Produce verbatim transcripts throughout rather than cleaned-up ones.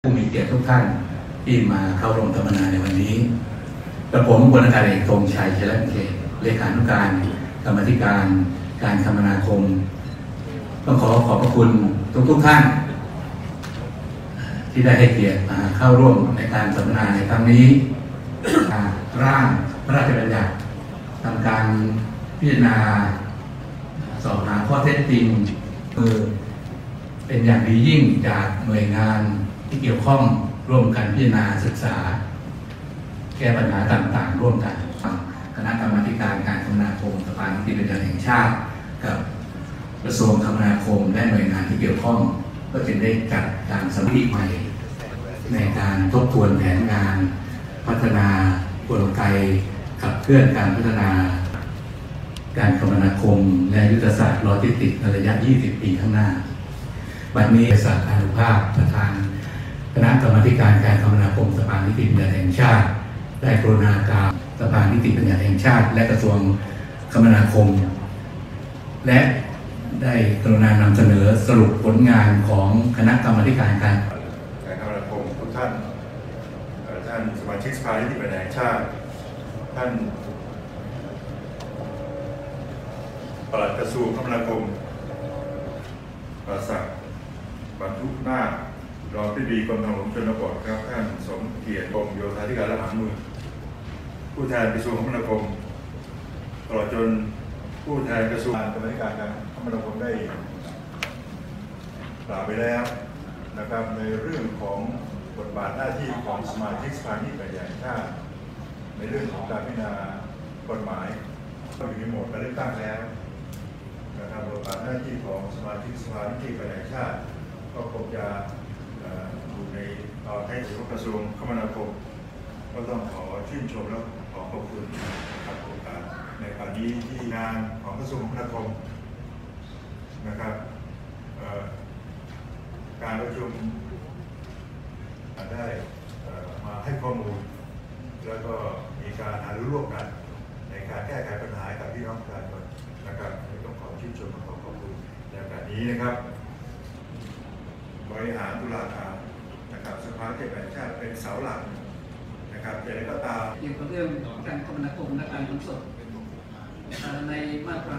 ผู้มีเกียรติทุกท่านที่มาเข้าร่วมสัมมนาในวันนี้กระผมพลอากาศเอกธงชัยเฉลิมเขตเลขานุการกรรมาธิการการคมนาคมต้องขอขอบพระคุณทุกทุกท่านที่ได้ให้เกียรติมาเข้าร่วมในการสัมมนาในครั้งนี้ร่างพระราชบัญญัติทำการพิจารณาสอบหาข้อเท็จจริงคือเป็นอย่างดียิ่งจากหน่วยงานที่เกี่ยวข้องร่วมกันพิจารณาศึกษาแก้ปัญหาต่างๆร่วมกันคณะกรรมาการการคมนาคมสภานิติบัญญัติแห่งชาติกับกระทรวงคมนาคมและหน่วยงานที่เกี่ยวข้องก็จึงได้จัดการสำรวจใหม่ในการทบทวนแผนงานพัฒนากลไกขับเคลื่อนการพัฒนาการคมนาคมและยุทธศาสตร์โลจิสติกส์ในระยะ ยี่สิบ ปีข้างหน้าวันนี้บริษัทอนุภาพประธานคณะกรรมาการการคมนาคมสภานิติบัญญัติแห่งชาติได้กรุณาการสภานิติบัญญัติแห่งชาติและกระทรวงคมนาคมและได้กรุณานำเสนอสรุปผลงานของคณะกรรมาการการการคมนาคมทุกท่านท่านสมาชิกสภานิติบัญญัติแห่งชาติท่านปลัดกระทรวงคมนาคมประศักดิ์บรรทุกหน้ารองที่ดีกรมทางหลวงชนบทครับท่านสมเกียรติกรมโยธาธิการและผังเมืองผู้แทนกระทรวงคมนาคมตลอดจนผู้แทนกระทรวงกรรมการการคมนาคมได้กล่าวไปแล้วนะครับในเรื่องของบทบาทหน้าที่ของสมาชิกสภานิติบัญญัติแห่งชาติในเรื่องของการพิจารณากฎหมายก็อยู่ในโหมดการเลือกตั้งแล้วนะครับบทบาทหน้าที่ของสมาชิกสภานิติบัญญัติแห่งชาติก็คงจะอยู่ในตอนให้ถือว่ากระทรวงคมนาคมก็ต้องขอชื่นชมและขอขอบคุณนะครับโอกาสในคราวนี้ที่งานของกระทรวงคมนาคมนะครับการประชุมได้มาให้ข้อมูลแล้วก็มีการหารือร่วมกันในการแก้ไขปัญหากับพี่น้องประชาชนนะครับต้องขอชื่นชมและขอขอบคุณในโอกาสนี้นะครับบริหารตุลาการนะครับสภานิติบัญญัติแห่งชาติเป็นเสาหลักนะครับอย่างไรก็ตามเกี่ยวกับเรื่องการคมนาคมและการขนส่งในมาตรา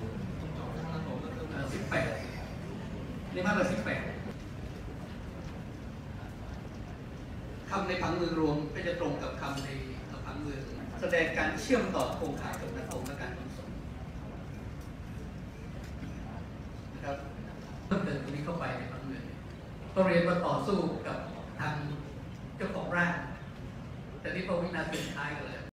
สิบแปดในมาตราสิบแปดคำในผังเมืองรวมก็จะตรงกับคำในผังเมืองแสดงการเชื่อมต่อโครงข่ายคมนาคมและการขนส่งนะครับเพิ่มเติมตรงนี้เข้าไปในผังเมืองก็เรียนว่าต่อสู้กับทางเจ้าของร่างแต่ที่พอวินาทีสุดท้ายกันเลย